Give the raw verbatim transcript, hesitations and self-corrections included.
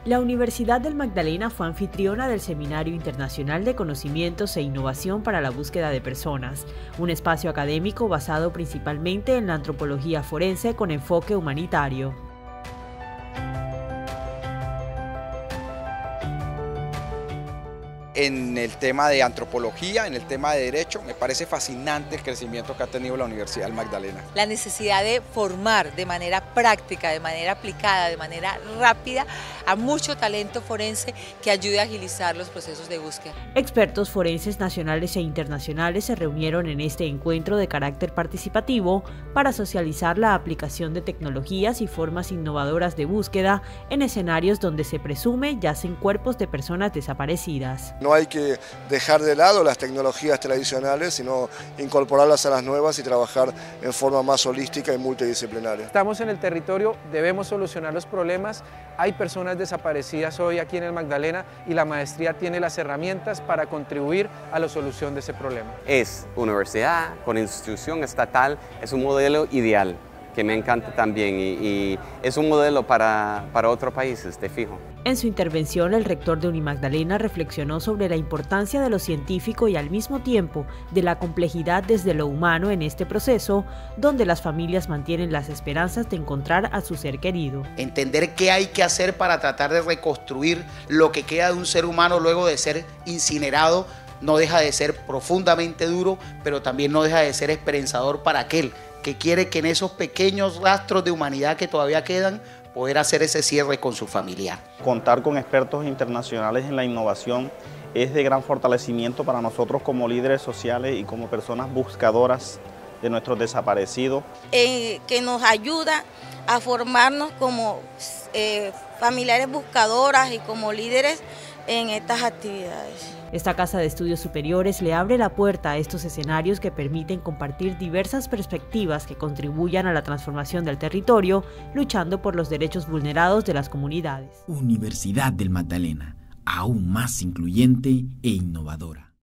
La Universidad del Magdalena fue anfitriona del Seminario Internacional de Conocimientos e Innovación para la Búsqueda de Personas, un espacio académico basado principalmente en la antropología forense con enfoque humanitario. En el tema de antropología, en el tema de derecho, me parece fascinante el crecimiento que ha tenido la Universidad del Magdalena. La necesidad de formar de manera práctica, de manera aplicada, de manera rápida a mucho talento forense que ayude a agilizar los procesos de búsqueda. Expertos forenses nacionales e internacionales se reunieron en este encuentro de carácter participativo para socializar la aplicación de tecnologías y formas innovadoras de búsqueda en escenarios donde se presume yacen cuerpos de personas desaparecidas. No hay que dejar de lado las tecnologías tradicionales, sino incorporarlas a las nuevas y trabajar en forma más holística y multidisciplinaria. Estamos en el territorio, debemos solucionar los problemas. Hay personas desaparecidas hoy aquí en el Magdalena y la maestría tiene las herramientas para contribuir a la solución de ese problema. Es universidad con institución estatal, es un modelo ideal que me encanta también y, y es un modelo para, para otros países, te fijo. En su intervención, el rector de Unimagdalena reflexionó sobre la importancia de lo científico y al mismo tiempo de la complejidad desde lo humano en este proceso, donde las familias mantienen las esperanzas de encontrar a su ser querido. Entender qué hay que hacer para tratar de reconstruir lo que queda de un ser humano luego de ser incinerado, no deja de ser profundamente duro, pero también no deja de ser esperanzador para aquel que quiere que en esos pequeños rastros de humanidad que todavía quedan, poder hacer ese cierre con su familiar. Contar con expertos internacionales en la innovación es de gran fortalecimiento para nosotros como líderes sociales y como personas buscadoras de nuestros desaparecidos. Eh, que nos ayuda a formarnos como eh, familiares buscadoras y como líderes en estas actividades. Esta Casa de Estudios Superiores le abre la puerta a estos escenarios que permiten compartir diversas perspectivas que contribuyan a la transformación del territorio, luchando por los derechos vulnerados de las comunidades. Universidad del Magdalena, aún más incluyente e innovadora.